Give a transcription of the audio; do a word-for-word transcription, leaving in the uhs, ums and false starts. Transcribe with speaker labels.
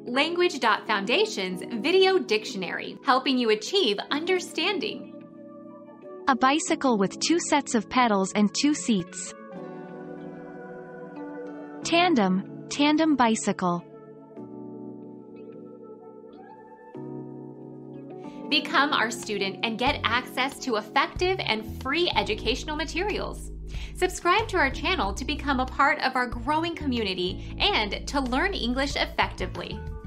Speaker 1: Language dot Foundation's Video Dictionary, helping you achieve understanding.
Speaker 2: A bicycle with two sets of pedals and two seats. Tandem, tandem bicycle.
Speaker 1: Become our student and get access to effective and free educational materials. Subscribe to our channel to become a part of our growing community and to learn English effectively.